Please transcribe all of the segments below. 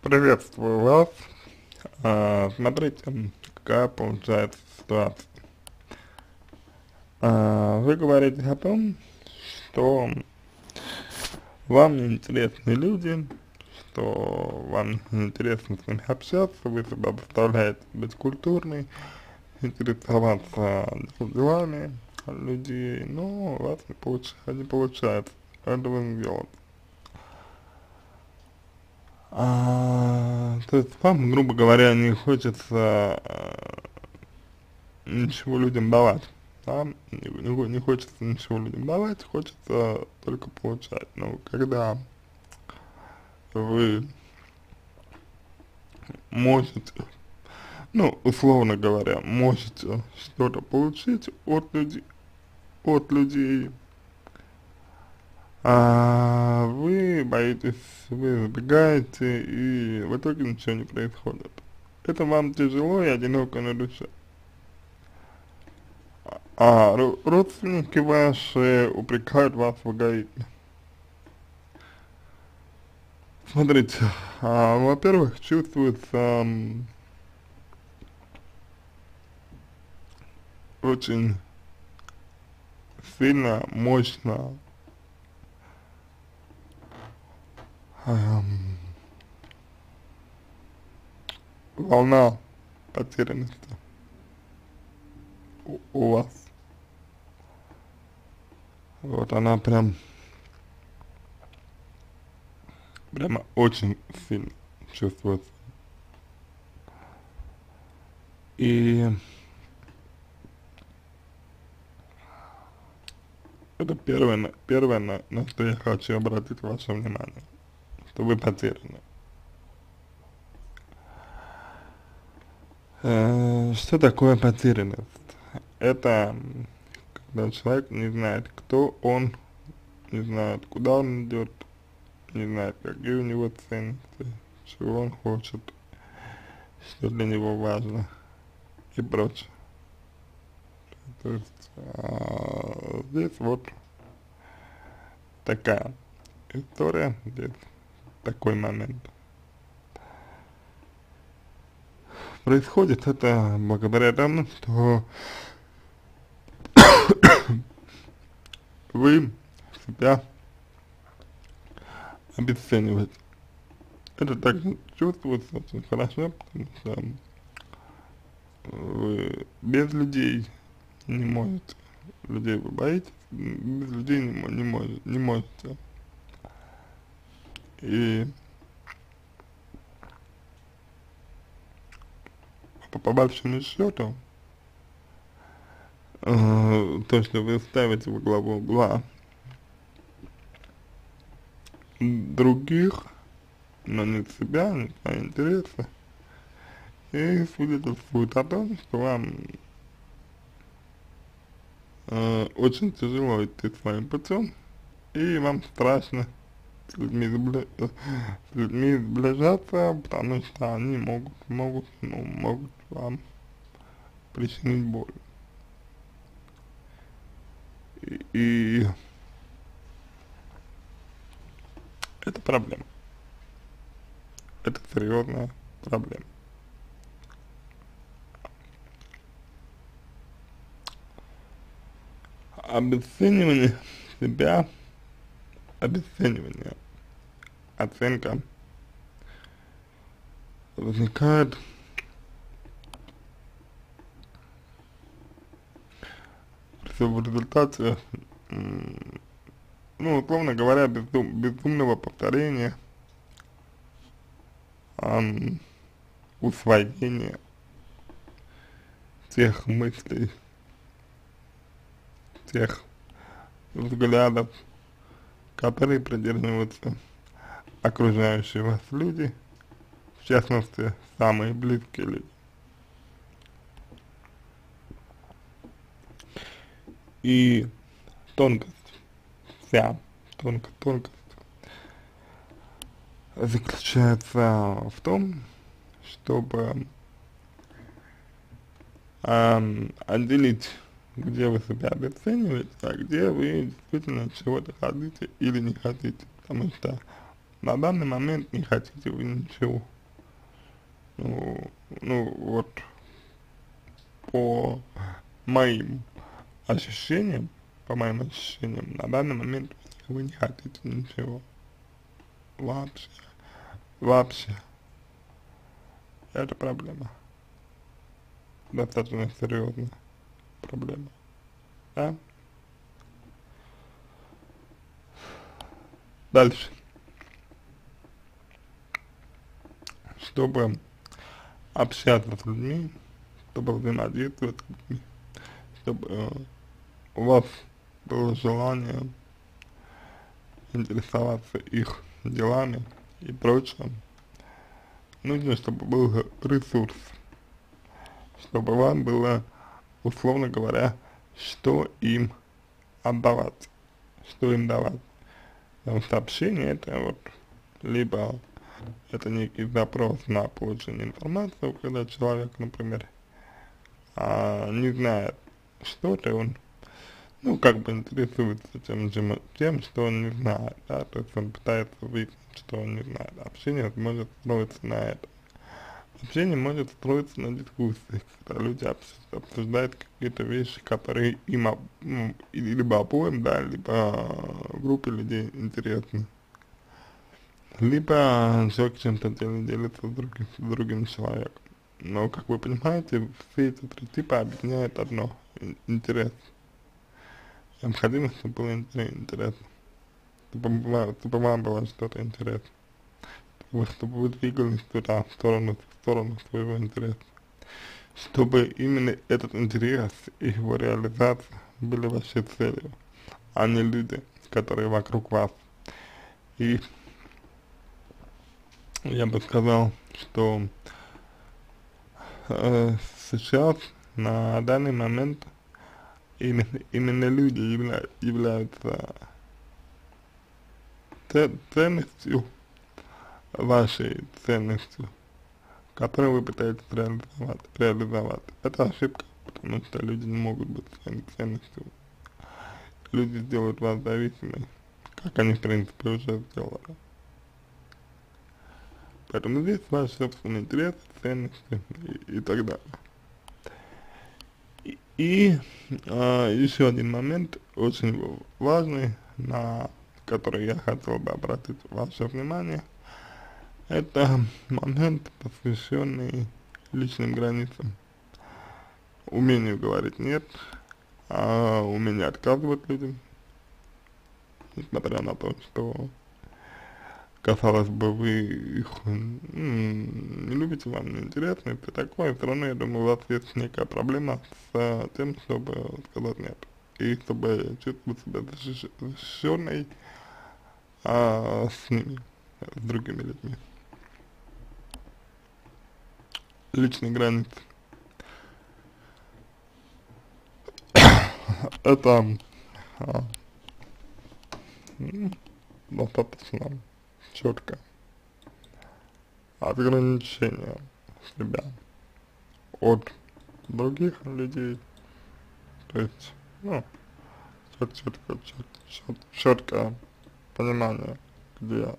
Приветствую вас. Смотрите, какая получается ситуация. Вы говорите о том, что вам неинтересны люди, что вам неинтересно с ними общаться, вы себя заставляете быть культурной, интересоваться делами людей, но у вас не получается этого сделать. То есть вам, грубо говоря, не хочется ничего людям давать, да, не хочется ничего людям давать, хочется только получать. Но когда вы можете, ну, условно говоря, можете что-то получить от людей, вы боитесь, вы избегаете, и в итоге ничего не происходит. Это вам тяжело и одиноко на душе. Родственники ваши упрекают вас в эгоизме. Смотрите, во-первых, чувствуется очень сильно, мощно эм, волна потерянности у вас. Вот она прямо очень сильно чувствуется. И это первое, на что я хочу обратить ваше внимание, что вы потеряны. Что такое потерянность? Это когда человек не знает, кто он, не знает, куда он идет, не знает, какие у него ценности, чего он хочет, что для него важно и прочее. То есть здесь вот такая история, здесь такой момент. Происходит это благодаря тому, что вы себя обесцениваете. Это также чувствуется очень хорошо, потому что вы без людей не можете, людей вы боитесь, без людей не можете. И по большому счету, то, что вы ставите во главу угла других, но не себя, не свои интересы, и свидетельствует о том, что вам очень тяжело идти своим путем, и вам страшно с людьми сближаться, потому что они могут вам причинить боль. И это проблема. Это серьезная проблема. Обесценивание себя, обесценивание, оценка возникает в результате, ну, условно говоря, безумного повторения, усвоения тех мыслей, тех взглядов, которые придерживаются окружающие вас люди, в частности, самые близкие люди. И тонкость, вся тонкость заключается в том, чтобы отделить, где вы себя обесцениваете, а где вы действительно чего-то хотите или не хотите. Потому что на данный момент не хотите вы ничего. Ну вот по моим ощущениям, на данный момент вы не хотите ничего. Вообще, вообще. Это проблема. Достаточно серьезная проблема. Да? Дальше. Чтобы общаться с людьми, чтобы взаимодействовать с людьми, чтобы у вас было желание интересоваться их делами и прочим, нужно, чтобы был ресурс, чтобы вам было, условно говоря, что им отдавать, что им давать. Потому что общение это вот либо это некий запрос на получение информации, когда человек, например, не знает что-то, он, ну, как бы интересуется тем, что он не знает, да, то есть он пытается выяснить, что он не знает. Общение может строиться на этом. Общение может строиться на дискуссиях, когда люди обсуждают какие-то вещи, которые им, ну, либо обоим, да, либо группе людей интересны. Либо человек чем-то делится с другим человеком. Но, как вы понимаете, все эти три типа объединяет одно – интерес. Необходимо, чтобы было интересно, чтобы вам было что-то интересно, чтобы вы двигались туда, в сторону своего интереса. Чтобы именно этот интерес и его реализация были вашей целью, а не люди, которые вокруг вас. И я бы сказал, что сейчас, на данный момент, именно люди являются ценностью, вашей ценностью, которую вы пытаетесь реализовать. Это ошибка, потому что люди не могут быть ценностью. Люди сделают вас зависимой, как они, в принципе, уже сделали. Поэтому здесь ваш собственный интерес, ценности и так далее. И еще один момент, очень важный, на который я хотел бы обратить ваше внимание, это момент, посвященный личным границам, умению говорить «нет», умению отказывать людям, несмотря на то, что, казалось бы, вы их не любите, вам не интересно, и все такое, все равно, я думаю, у вас есть некая проблема с тем, чтобы сказать «нет», и чтобы чувствовать себя защищенной с ними, с другими людьми. Личные границы. Это достаточно четко ограничение себя от других людей, то есть, ну, четкое понимание, где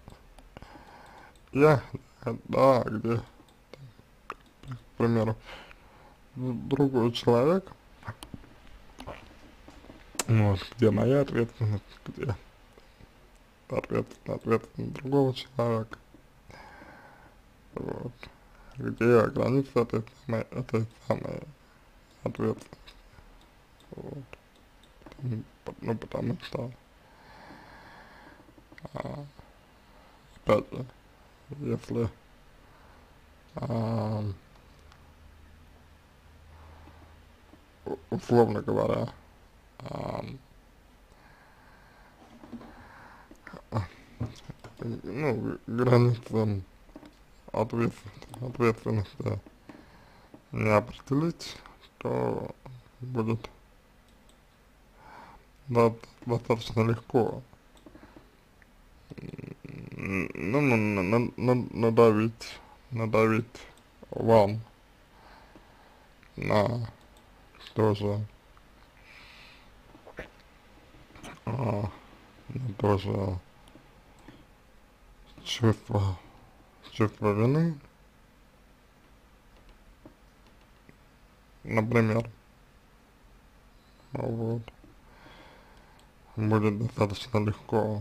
я, да, где, к примеру, другой человек, вот, где моя ответственность, где ответственность другого человека, вот, где граница этой самой ответственности, вот, ну, потому что, опять же, если, условно говоря, ну, границы ответственности не определить, то будет достаточно легко надавить вам на тоже, на тоже чувство, чувство вины, например, вот, будет достаточно легко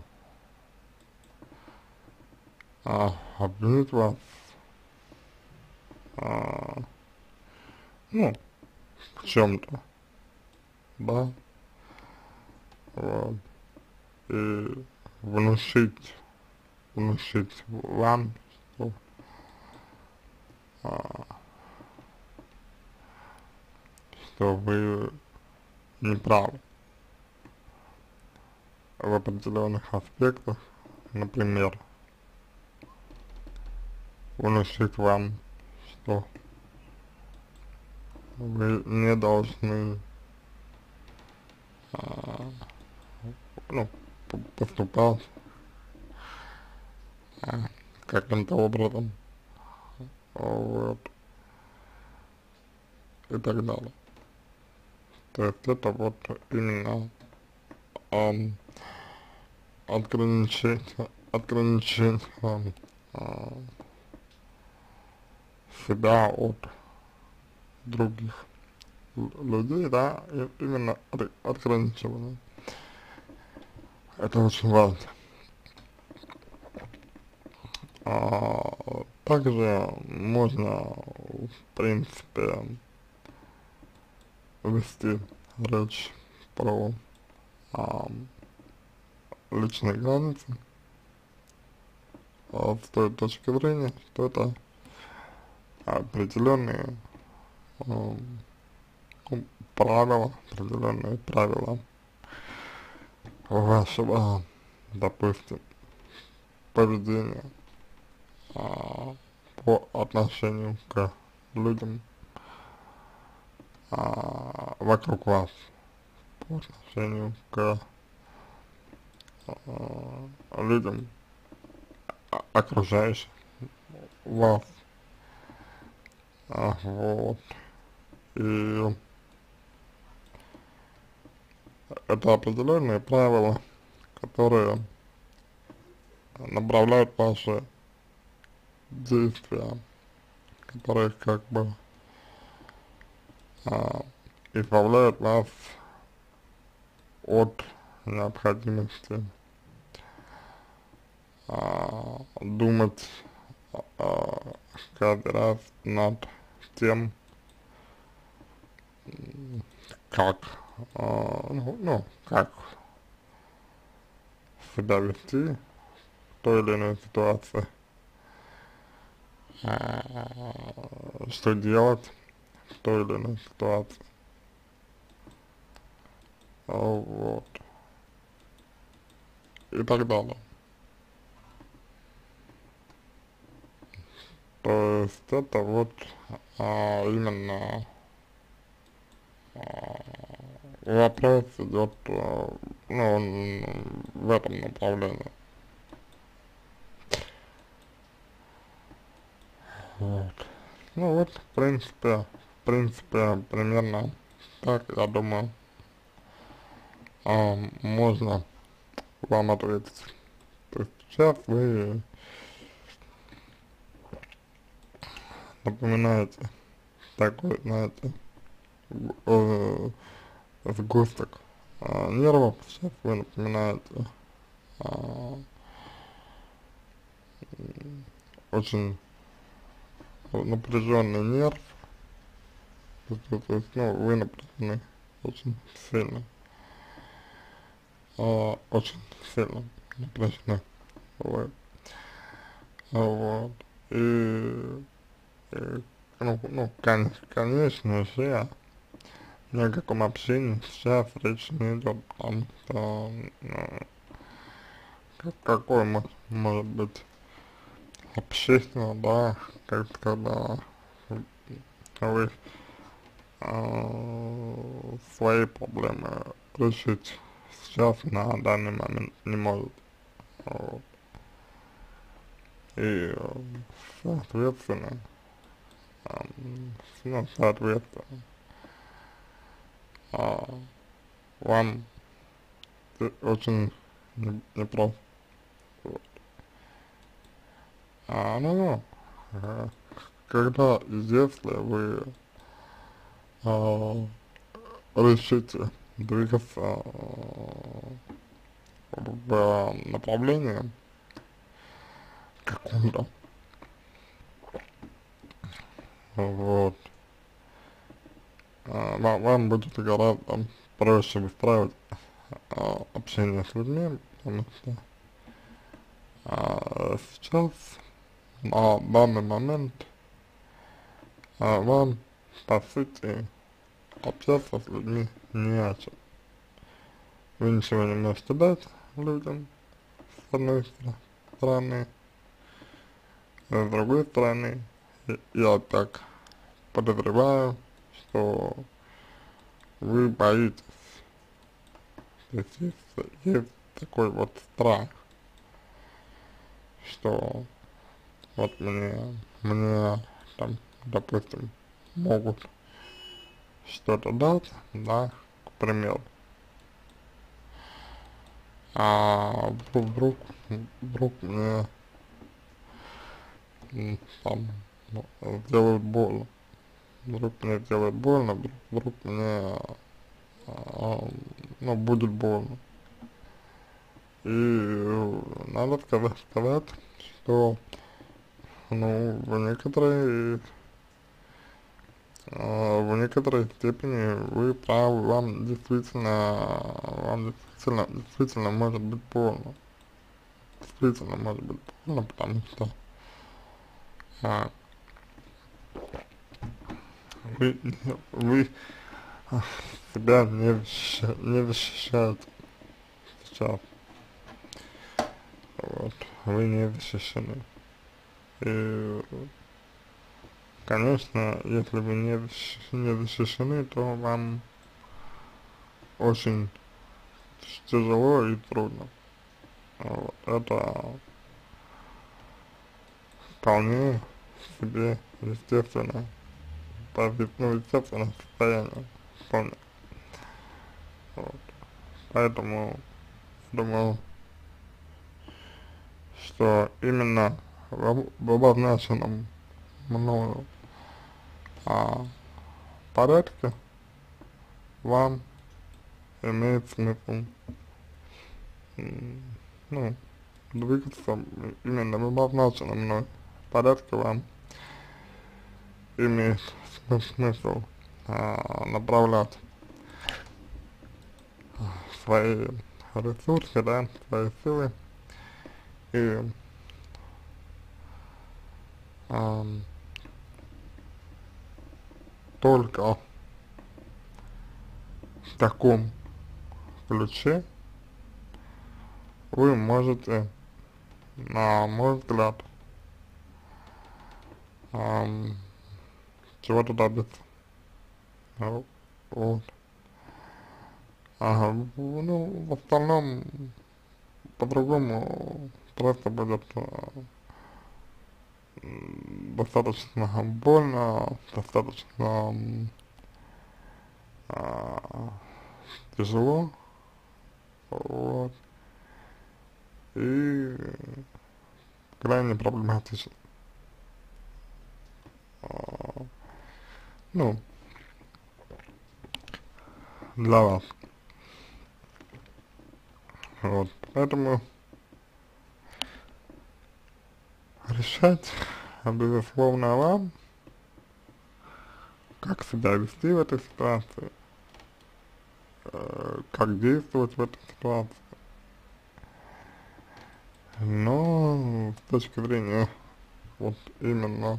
обвинить вас, а, ну, в чем-то, да, вот, и внушить вам, что, а, что вы не правы в определенных аспектах, например, внушить вам, что вы не должны, а, ну, поступать каким-то образом, вот, и так далее. То есть это вот именно ам, ограничить а, себя от других людей, да, и именно отграничивание. Это очень важно. Также можно, в принципе, вести речь про а, личные границы с той точки зрения, что это определенные ну, правила, определенные правила вашего, допустим, поведения по отношению к людям вокруг вас, по отношению к людям, окружающих вас, вот, и это определенные правила, которые направляют ваши действия, которые как бы избавляют вас от необходимости думать каждый раз над тем, как, как себя вести в той или иной ситуации, что делать в той или иной ситуации, вот, и так далее. То есть это вот именно вопрос идет, ну, он в этом направлении. Вот. Ну вот, в принципе, примерно так, я думаю, можно вам ответить. То есть сейчас вы напоминаете такой, знаете, сгусток нервов, сейчас вы напоминаете очень напряженный нерв, то есть, ну, вы напряжены очень сильно, очень сильно напряжены вы, вот, и конечно же, ни о каком общении сейчас речь не идет, потому что, ну, какой может быть общественно, да, когда вы свои проблемы решить сейчас на данный момент не может. Вот. И соответственно, ну, соответственно, вам очень непросто. Вот. Ну, э, когда и если вы а, решите двигаться в направлении каком-то, вот, вам будет гораздо проще выстраивать общение с людьми, потому что сейчас, на данный момент, вам, по сути, общаться с людьми не о чем. Вы ничего не можете дать людям, с одной стороны, с другой стороны, я так подозреваю, что вы боитесь, то есть такой вот страх, что вот мне там, допустим, могут что-то дать, да, к примеру, вдруг мне там сделают больно, вдруг мне сделают больно, вдруг мне, ну, будет больно. И надо сказать, что, ну, в некоторой степени вы правы, действительно может быть больно. Действительно может быть больно, потому что а, вы, вы себя не защищаете сейчас, вот, вы не защищены. И, конечно, если вы не защищены, то вам очень тяжело и трудно. Вот, это вполне себе естественно, ну, естественное состояние, вполне. Вот. Поэтому думаю, что именно в обозначенном мною порядке вам имеет смысл, ну, двигаться именно в обозначенном мной порядке вам имеет смысл направлять свои ресурсы, да, свои силы и только в таком ключе вы можете, на мой взгляд, чего-то добиться. Вот. Ну, в остальном, по-другому просто будет достаточно больно, достаточно тяжело, вот, и крайне проблематично. Ну, для вас. Вот, поэтому решать, безусловно, вам, как себя вести в этой ситуации, как действовать в этой ситуации. Но с точки зрения вот именно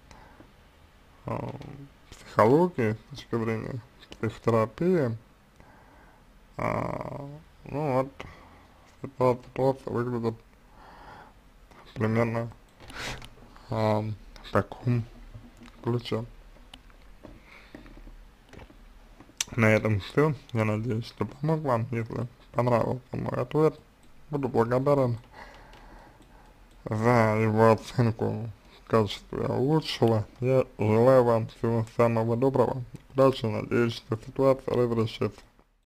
психологии, с точки зрения психотерапии, ну вот ситуация выглядит примерно в таком ключе. На этом все. Я надеюсь, что помог вам. Если понравился мой ответ, буду благодарен за его оценку в качестве лучшего. Я желаю вам всего самого доброго. Удачи, надеюсь, что ситуация разрешится.